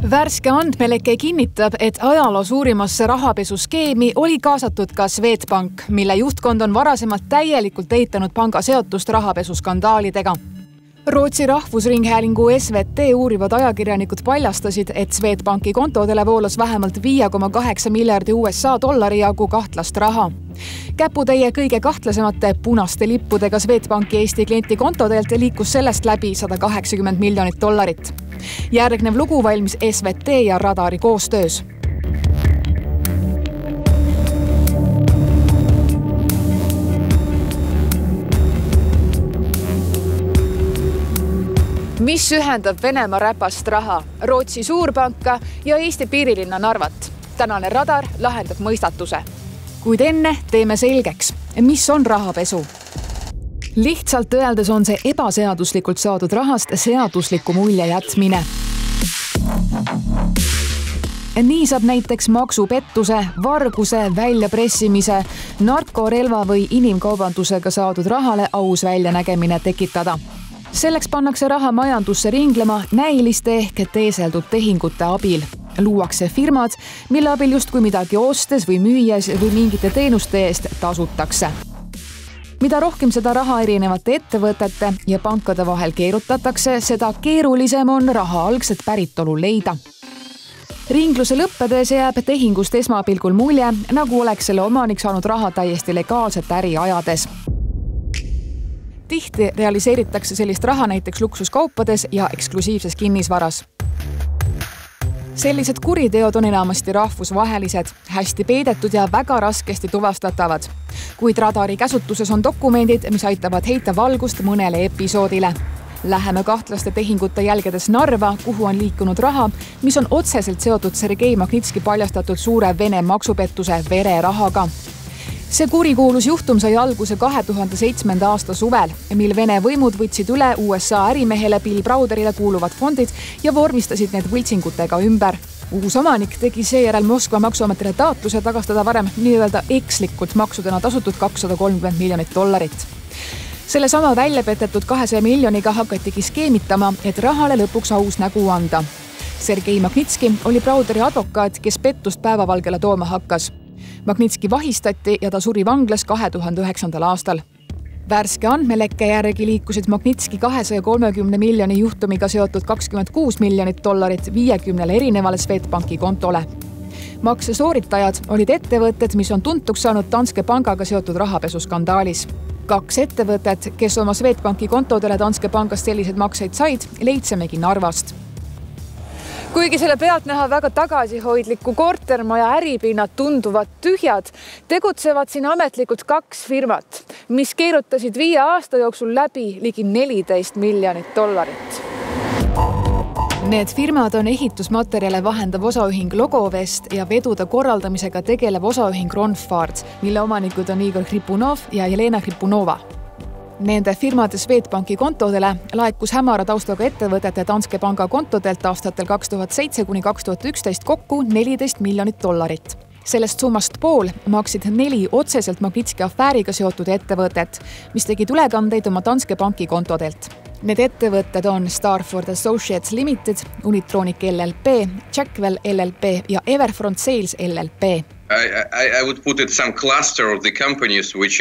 Värske andmeleke kinnitab, et ajaloo suurimasse rahapesuskeemi oli kaasatud ka Swedbank, mille juhtkond on varasemalt täielikult eitanud panga seotust rahapesuskandaalidega. Rootsi rahvusringhäälingu SVT uurivad ajakirjanikud paljastasid, et Swedbanki kontodele voolas vähemalt 5,8 miljardi USA dollari jagu kahtlast raha. Käputäie kõige kahtlasemate punaste lippudega Swedbanki Eesti klienti kontodelt liikus sellest läbi 180 miljonit dollarit. Järgnev lugu valmis SVT ja Radari koostöös. Mis ühendab Venemaa räpast raha, Rootsi suurpanka ja Eesti piirilinna Narvat? Tänane Radar lahendab mõistatuse. Kuid enne teeme selgeks, mis on rahapesu. Lihtsalt öeldes on see ebaseaduslikult saadud rahast seadusliku mulje jätmine. Nii saab näiteks maksupettuse, varguse, väljapressimise, narkorelva või inimkaubandusega saadud rahale aus väljanägemine tekitada. Selleks pannakse raha majandusse ringlema näiliste ehk teeseldud tehingute abil. Luuakse firmad, mille abil justkui midagi ostes või müües või mingite teenuste eest tasutakse. Mida rohkem seda raha erinevate ettevõtete ja pankade vahel keerutatakse, seda keerulisem on raha algset päritolu leida. Ringluse lõppedes jääb tehingust esmapilgul mulje, nagu oleks selle omanik saanud raha täiesti legaalset äri ajades. Tihti realiseeritakse sellist raha näiteks luksuskaupades ja eksklusiivses kinnisvaras. Sellised kuriteod on enamasti rahvusvahelised, hästi peidetud ja väga raskesti tuvastatavad. Kuid Radari käsutuses on dokumendid, mis aitavad heita valgust mõnele episoodile. Läheme kahtlaste tehingute jälgedes Narva, kuhu on liikunud raha, mis on otseselt seotud Sergei Magnitski paljastatud suure Vene maksupettuse vererahaga. See kurikuulus juhtum sai alguse 2007. aasta suvel, mil Vene võimud võtsid üle USA ärimehele Bill Browderile kuuluvad fondid ja vormistasid need võltsingutega ümber. Uus omanik tegi seejärel Moskva maksuametile taotluse tagastada varem nii-öelda ekslikult maksudena tasutud 230 miljonit dollarit. Selle sama välja petetud 200 miljoniga hakatigi skeemitama, et rahale lõpuks aus nägu anda. Sergei Magnitski oli Browderi advokaat, kes pettust päevavalgele tooma hakkas. Magnitski vahistati ja ta suri vanglas 2009. aastal. Värske andmelekke järgi liikusid Magnitski 230 miljoni juhtumiga seotud 26 miljonit dollarit 50 erinevale Swedbanki kontole. Makse sooritajad olid ettevõtted, mis on tuntuks saanud Danske pangaga seotud rahapesuskandaalis. 2 ettevõtet, kes oma Swedbanki kontodele Danske pangast selliseid makseid said, leidsemegi Narvast. Kuigi selle pealt näha väga tagasihoidliku kortermaja äripinnad tunduvad tühjad, tegutsevad siin ametlikult 2 firmat, mis keerutasid 5 aasta jooksul läbi ligi 14 miljonit dollarit. Need firmad on ehitusmaterjale vahendav osaühing Logovest ja vedude korraldamisega tegelev osaühing Ronfard, mille omanikud on Igor Kripunov ja Jelena Kripunova. Nende firmade Swedbanki kontodele laekus hämara taustaga ettevõtete Danske panga kontodelt aastatel 2007–2011 kokku 14 miljonit dollarit. Sellest summast pool maksid 4 otseselt Magnitski afääriga seotud ettevõtet, mis tegid ülekandeid oma Danske banki kontodelt. Need ettevõtted on Starford Associates Limited, Unitronic LLP, Jackwell LLP ja Everfront Sales LLP. I would put it some cluster of the companies which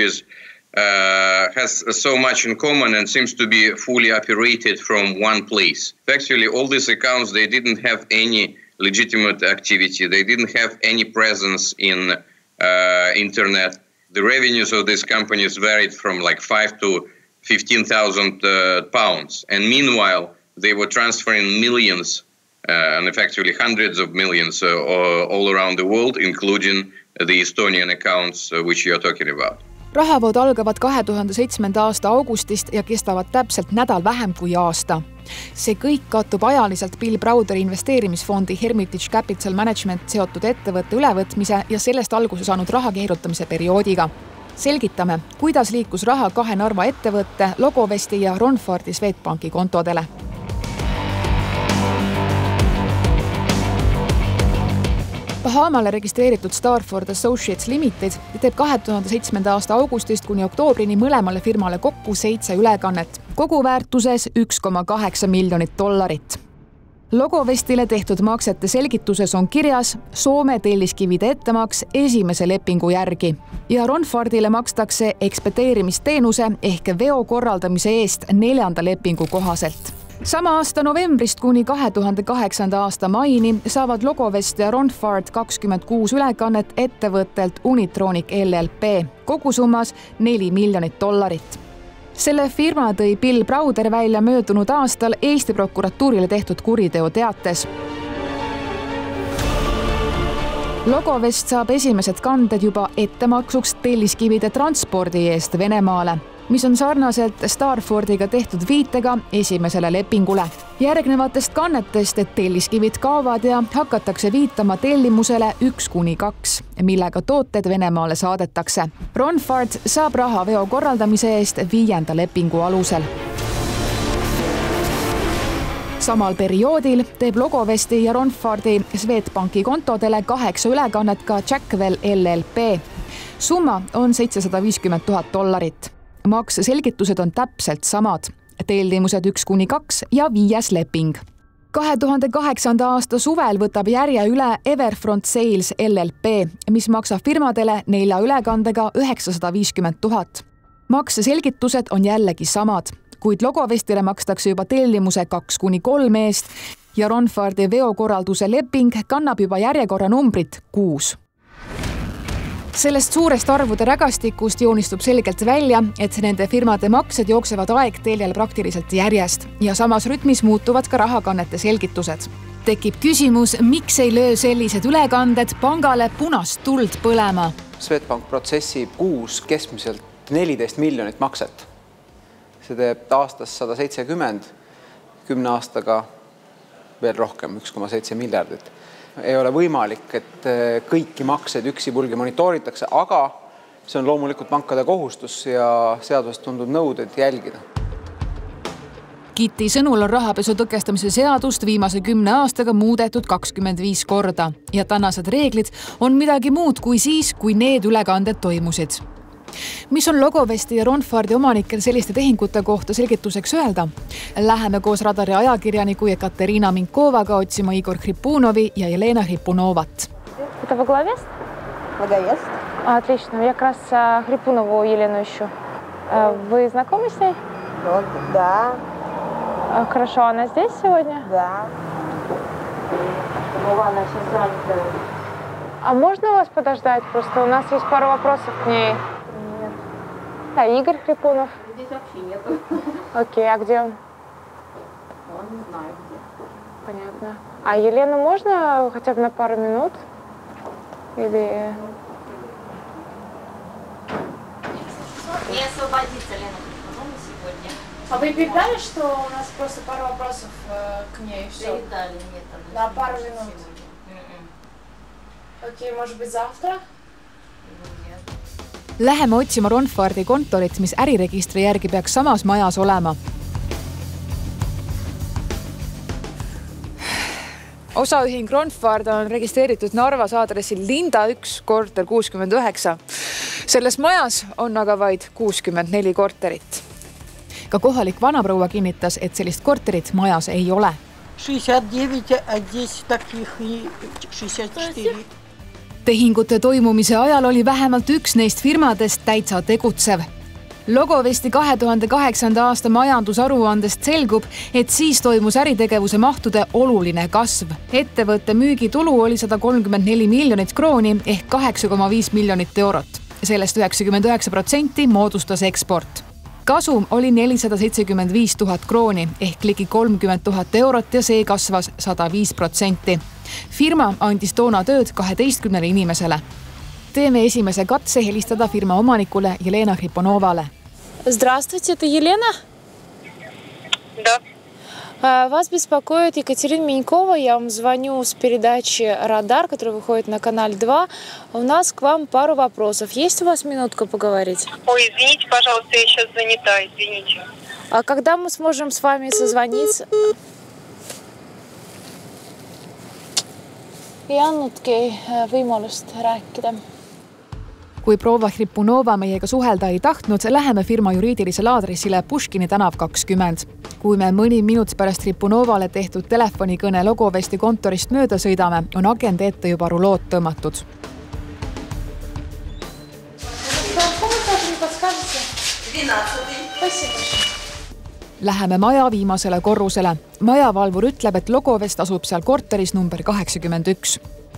has so much in common and seems to be fully operated from one place. Actually, all these accounts, they didn't have any legitimate activity. They didn't have any presence in internet. The revenues of these companies varied from like 5 to 15,000 pounds. And meanwhile, they were transferring millions, and effectively hundreds of millions all around the world, including the Estonian accounts which you are talking about. Rahavood algavad 2007. aasta augustist ja kestavad täpselt nädal vähem kui aasta. See kõik kattub ajaliselt Bill Browderi investeerimisfondi Hermitage Capital Management seotud ettevõtte ülevõtmise ja sellest alguse saanud raha keerutamise perioodiga. Selgitame, kuidas liikus raha 2 Narva ettevõtte, Logovesti ja Ronfardi Swedbanki kontodele. Bahamale registreeritud Starford Associates Limited teeb 2007. aasta augustist kuni oktoobrini mõlemale firmale kokku 7 ülekannet, kogu väärtuses 1,8 miljonit dollarit. Logovestile tehtud maksete selgituses on kirjas Soome telliskivide ettemaks esimese lepingu järgi ja Ronfardile makstakse ekspedeerimisteenuse ehk veo korraldamise eest 4. lepingu kohaselt. Sama aasta novembrist kuni 2008. aasta maini saavad Logovest ja Ronfard 26 ülekannet ettevõttelt Unitronic LLP, kogusummas $4 miljonit. Selle firma tõi Bill Browder välja möödunud aastal Eesti prokuratuurile tehtud kuriteoteates. Logovest saab esimesed kanded juba ettemaksuks telliskivide transpordi eest Venemaale, mis on sarnaselt Starfordiga tehtud viitega esimesele lepingule. Järgnevatest kannetest telliskivid kaovad ja hakatakse viitama tellimusele 1-2, millega tooted Venemaale saadetakse. Ronfard saab raha veo korraldamise eest 5. lepingu alusel. Samal perioodil teeb Logovesti ja Ronfardi Swedbanki kontodele 8 ülekannet ka Jackwell LLP. Summa on $750,000. Makseselgitused on täpselt samad. Tellimused 1-2 ja 5. leping. 2008. aasta suvel võtab järje üle Everfront Sales LLP, mis maksab firmadele 4 ülekandega $950,000. Makseselgitused on jällegi samad, kuid Logovestile makstakse juba tellimuse 2-3 eest ja Ronfardi veokorralduse leping kannab juba järjekorranumbrit 6. Sellest suurest arvude rägastikust joonistub selgelt välja, et nende firmade maksed jooksevad aegteljel praktiliselt järjest ja samas rütmis muutuvad ka rahakannete selgitused. Tekib küsimus, miks ei löö sellised ülekanded pangale punast tuld põlema? Swedbank protsessib kuus keskmiselt 14 miljonit makset. See teeb aastas 170, 10 aastaga veel rohkem, 1,7 miljardit. Ei ole võimalik, et kõiki makseid üksipulgi monitooritakse, aga see on loomulikult pankade kohustus ja seadusest tuntud nõuded jälgida. Kitti sõnul on rahapesu tõkestamise seadust viimase 10 aastaga muudetud 25 korda ja tänased reeglid on midagi muud kui siis, kui need ülekanded toimusid. Mis on Logovesti ja Ronfardi omanikel selliste tehingute kohta selgituseks öelda? Läheme koos Radari ajakirjaniku Ekaterina Minkovaga otsima Igor Hripunovi ja Jelena Hripunovat. Это во главе? Логовест. Отлично. Я как раз Хрипунову Елену ищу. Вы знакомы с ней? Да. Хорошо. Она здесь сегодня? Да. Ну, она сейчас занята. А можно вас подождать? Просто у нас есть пару вопросов к ней. Нет. Да, Игорь Хрипунов. Здесь вообще нету. Окей, а где он? Он не знает где. Понятно. А Елену можно хотя бы на пару минут? Или... Не освободится Лена Хрипунова сегодня. А вы передали, что у нас просто пару вопросов к ней? Все. Передали, нет. На пару минут. Okei, может быть завтра? Läheme otsima Ronfardi kontorit, mis äriregistri järgi peaks samas majas olema. Osaühing Ronfard on registreeritud Narvas aadressil Linda 1, korter 69. Selles majas on aga vaid 64 korterit. Ka kohalik vanaproua kinnitas, et sellist korterit majas ei ole. 69, а здесь таких 64. Tehingute toimumise ajal oli vähemalt üks neist firmadest täitsa tegutsev. Logovesti 2008. aasta majandusaruandest selgub, et siis toimus äritegevuse mahtude oluline kasv. Ettevõtte müügitulu oli 134 miljonit krooni ehk 8,5 miljonit eurot. Sellest 99% moodustas eksport. Kasum oli 475 000 krooni ehk ligi 30 000 eurot ja see kasvas 105%. Firma andis toona tööd 12 inimesele. Teeme esimese katse helistada firma omanikule Jelena Hripunovale. Здравствуйте, это Елена? Да. Вас беспокоит Екатерина Минькова. Я вам звоню с передачи «Радар», которая выходит на канале 2. У нас к вам пару вопросов. Есть у вас минутка поговорить? Ой, извините, пожалуйста, я сейчас занята, извините. А когда мы сможем с вами созвониться? Ei annudki võimalust rääkida. Kui proua Hripunova meiega suhelda ei tahtnud, läheme firma juriidilisele aadressile Puškini tänav 20. Kui me mõni minut pärast Hripunovale tehtud telefonikõne Logovesti kontorist mööda sõidame, on agent ette juba rulood tõmmatud. Läheme maja viimasele korrusele. Majavalvur ütleb, et Logovest asub seal korteris number 81.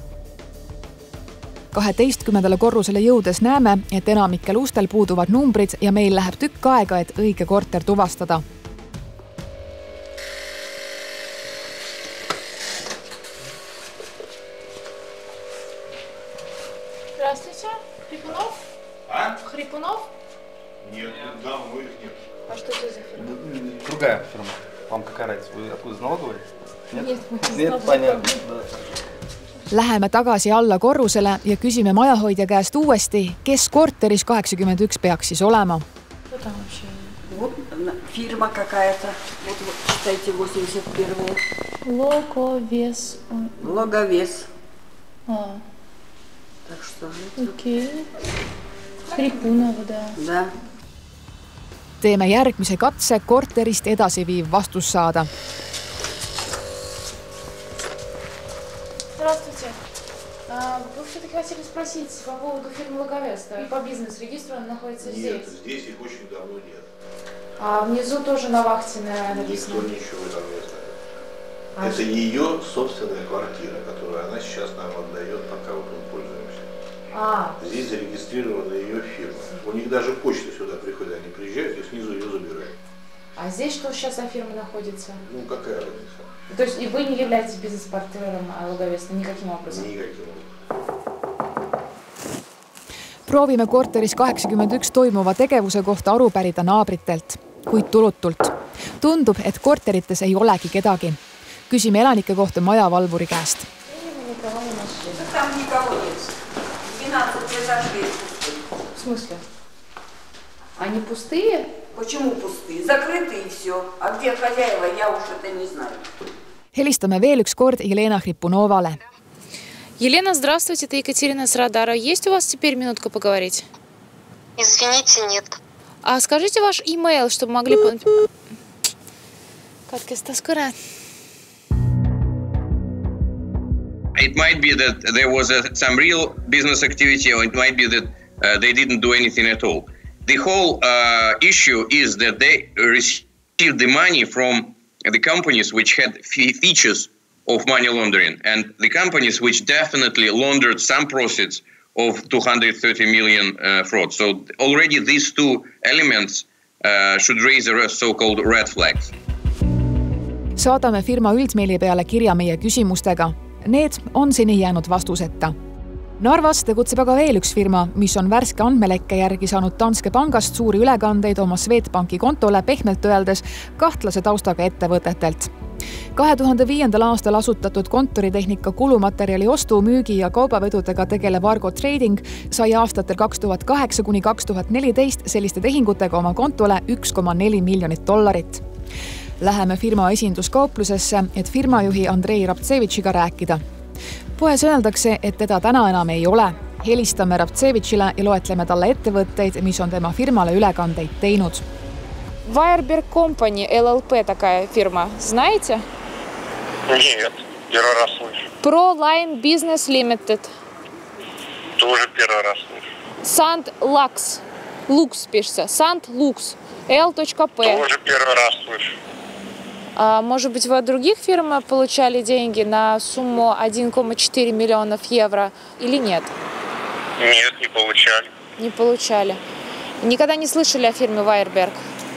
12. korrusele jõudes näeme, et enamikel ustel puuduvad numbrid ja meil läheb tükk aega, et õige korter tuvastada. Здравствуйте. Хрипунов? А? Хрипунов? Нет, давно их нет. А что это за фирма? Другая фирма. Вам какая разница? Вы откуда, из налоговой? Нет, Нет, понятно. Да. Läheme tagasi alla korrusele ja küsime majahoidja käest uuesti, kes korteris 81 peaks siis olema. Что там вообще? Вот фирма какая-то. Вот, считайте, 81-е. Логовес. Логовес. А, Так что, окей. Хрипунова, да. да. Teeme järgmise katse korterist edasi viiv vastus saada. Здравствуйте. Вы все-таки хотели спросить по поводу фирмы Логовеста. И по бизнес-регистру она находится здесь. Нет, здесь их очень давно нет. А внизу тоже на Вахтина написано. Никто ничего там не знает. Это ее собственная квартира, которую она сейчас нам отдает, пока вот мы пользуемся. Здесь зарегистрирована ее фирма. У них даже почта сюда приходит, они приезжают и снизу ее забирают. А здесь что сейчас за фирма находится? Ну, какая разница? То есть и вы не являетесь бизнес-партнером Логовеста никаким образом? Никаким образом. Proovime korteris 81 toimuva tegevuse kohta aru pärida naabritelt, kuid tulutult. Tundub, et korterites ei olegi kedagi. Küsime elanike kohta majavalvuri käest. Там никого нет. 12 этажей. В смысле? Они пустые? Почему пустые? Закрыты и все. А где хозяева, я уж это не знаю. Helistame veel üks kord Jelena Hripunovale. Елена, здравствуйте, это Екатерина с Радара. Есть у вас теперь минутка поговорить? Извините, нет. А скажите ваш имейл, чтобы могли... Как стаскура? It might be that there was some real business activity, or it might be that they didn't do anything at all. The whole issue is that they received the money from the companies which had features of money laundering, and the companies which definitely laundered some proceeds of 230 million fraud. So already these two elements should raise a so-called red flags. Saadame firma üldmeili peale kirja meie küsimustega. Need on seni jäänud vastuseta. Narvas tegutseb aga veel üks firma, mis on värske andmelekke järgi saanud Danske pangast suuri ülekandeid oma Swedbanki kontole pehmelt öeldes kahtlase taustaga ettevõtetelt. 2005. aastal asutatud kontoritehnika kulumaterjali ostu, müügi ja kaubavedudega tegelev Argo Trading sai aastatel 2008 kuni 2014 selliste tehingutega oma kontole $1,4 miljonit. Läheme firma esinduskauplusesse, et firmajuhi Andrei Rabtsevitšiga rääkida. Poes öeldakse, et teda täna enam ei ole. Helistame Rabtsevitšile ja loetleme talle ettevõtteid, mis on tema firmale ülekandeid teinud. Wireberg Company, LLP такая фирма. Знаете? Нет, первый раз слышу. ProLine Business Limited. Тоже первый раз слышу. Sandlux. Lux пишется. Sandlux. L.P. Тоже первый раз слышу. А может быть, вы от других фирм получали деньги на сумму 1,4 миллионов евро или нет? Нет, не получали. Не получали. Никогда не слышали о фирме Wireberg?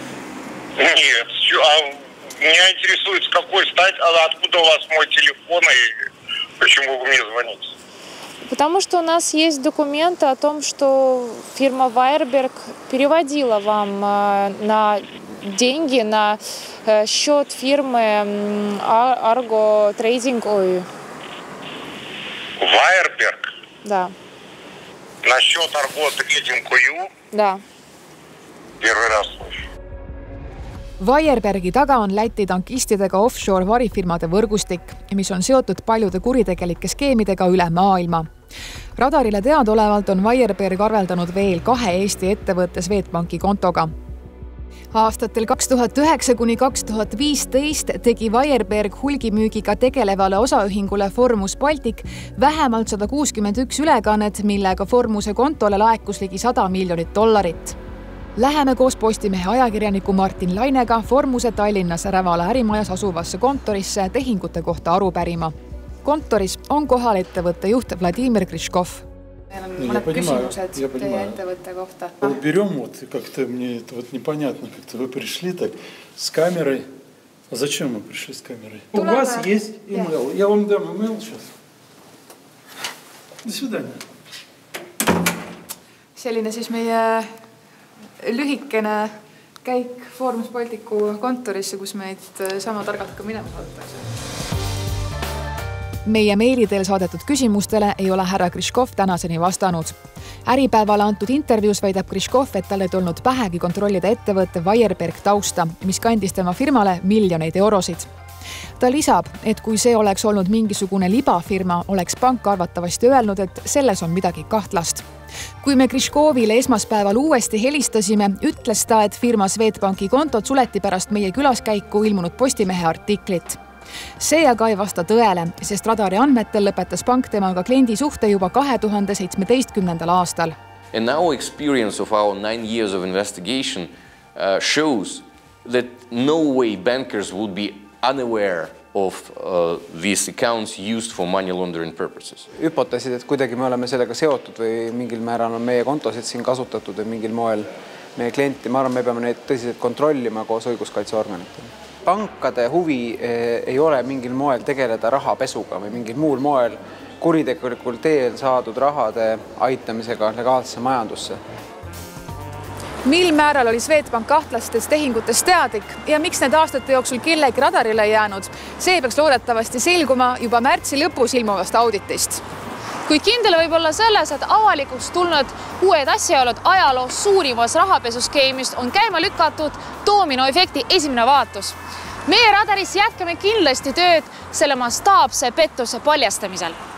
Нет. Меня интересует, с какой стати, откуда у вас мой телефон и почему вы мне звоните? Потому что у нас есть документы о том, что фирма Wireberg переводила вам на деньги на счет фирмы Argo Trading. Wireberg? Да. На счет Argo Trading? Да. Первый раз слышу. Weierbergi taga on Läti tankistidega offshore varifirmade võrgustik, mis on seotud paljude kuritegelike skeemidega üle maailma. Radarile teadolevalt on Weierberg arveldanud veel 2 Eesti ettevõtte Swedbanki kontoga. Aastatel 2009 kuni 2015 tegi Weierberg hulgimüügiga tegelevale osaühingule Formus Baltic vähemalt 161 ülekannet, millega Formuse kontole laekus ligi $100 miljonit. Läheme koos Postimehe ajakirjaniku Martin Lainega Formuse Tallinnas Rävala ärimajas asuvasse kontorisse tehingute kohta aru pärima. Kontoris on kohal ettevõtte juht Vladimir Griškov. Meil on mõned küsimused teie ettevõtte kohta. Берем, вот как-то мне это вот непонятно, как-то вы пришли так с камерой. А зачем вы пришли с камерой? У вас есть имейл. Я вам дам имейл сейчас. До свидания. Selline siis meie lühikene käik Formus Balticu kontorisse, kus meid sama targalt ka minema saadetakse. Meie meilidel saadetud küsimustele ei ole härra Griškov tänaseni vastanud. Äripäevale antud intervjuus väidab Griškov, et tal ei tulnud pähegi kontrollida ettevõtte Weierberg tausta, mis kandis tema firmale miljoneid eurosid. Ta lisab, et kui see oleks olnud mingisugune libafirma, oleks pank arvatavasti öelnud, et selles on midagi kahtlast. Kui me Griškovile esmaspäeval uuesti helistasime, ütles ta, et firma Swedbanki kontod suleti pärast meie külaskäiku ilmunud Postimehe artiklit. See aga ei vasta tõele, sest Radari andmetel lõpetas pank temaga kliendi suhte juba 2017. aastal. And now experience of our 9 years of investigation shows that no way bankers would be unaware of these accounts used for money laundering purposes. Hüpoteesid, et kuidagi me oleme sellega seotud või mingil määral on meie kontosid siin kasutatud või mingil moel meie klienti, ma arvan, me peame neid tõsiselt kontrollima koos õiguskaitseorganitele. Pankade huvi ei ole mingil moel tegeleda rahapesuga või mingil muul moel kuritegelikul teel saadud rahade aitamisega legaalsesse majandusse. Mil määral oli Swedbank kahtlastes tehingutes teadlik ja miks need aastate jooksul kellegi radarile jäänud, see peaks loodetavasti selguma juba märtsi lõpus ilmuvast auditist. Kuid kindel võib olla selles, et avalikuks tulnud uued asjaolud ajaloos suurimas rahapesuskeemist on käima lükatud dominoefekti esimene vaatus. Meie Radaris jätkame kindlasti tööd selle mastaapse pettuse paljastamisel.